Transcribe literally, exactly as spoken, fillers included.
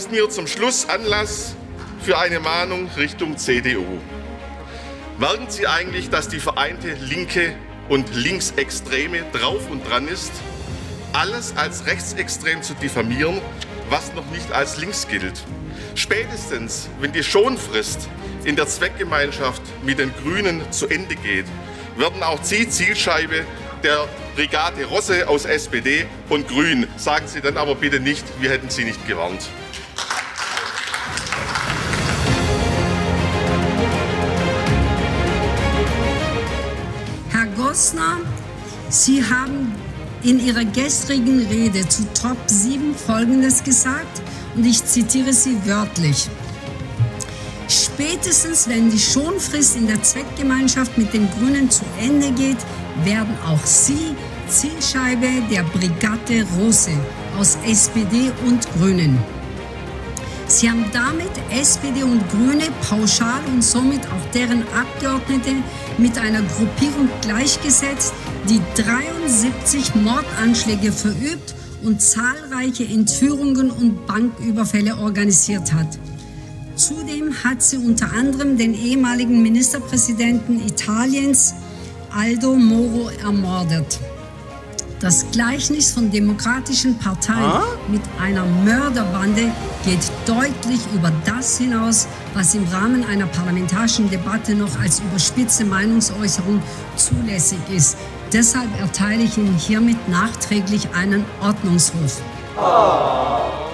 gibt mir zum Schluss Anlass für eine Mahnung Richtung C D U. Merken Sie eigentlich, dass die vereinte Linke und Linksextreme drauf und dran ist, alles als rechtsextrem zu diffamieren, was noch nicht als links gilt? Spätestens, wenn die Schonfrist in der Zweckgemeinschaft mit den Grünen zu Ende geht, werden auch Sie Zielscheibe der Brigade Rosse aus S P D und Grün. Sagen Sie dann aber bitte nicht, wir hätten Sie nicht gewarnt. Herr Gossner, Sie haben in Ihrer gestrigen Rede zu Top sieben Folgendes gesagt, und ich zitiere Sie wörtlich. Spätestens, wenn die Schonfrist in der Zweckgemeinschaft mit den Grünen zu Ende geht, werden auch Sie Zielscheibe der Brigade Rose aus S P D und Grünen. Sie haben damit S P D und Grüne pauschal und somit auch deren Abgeordnete mit einer Gruppierung gleichgesetzt, die dreiundsiebzig Mordanschläge verübt und zahlreiche Entführungen und Banküberfälle organisiert hat. Zudem hat sie unter anderem den ehemaligen Ministerpräsidenten Italiens, Aldo Moro, ermordet. Das Gleichnis von demokratischen Parteien ah? mit einer Mörderbande geht deutlich über das hinaus, was im Rahmen einer parlamentarischen Debatte noch als überspitzte Meinungsäußerung zulässig ist. Deshalb erteile ich Ihnen hiermit nachträglich einen Ordnungsruf. Oh.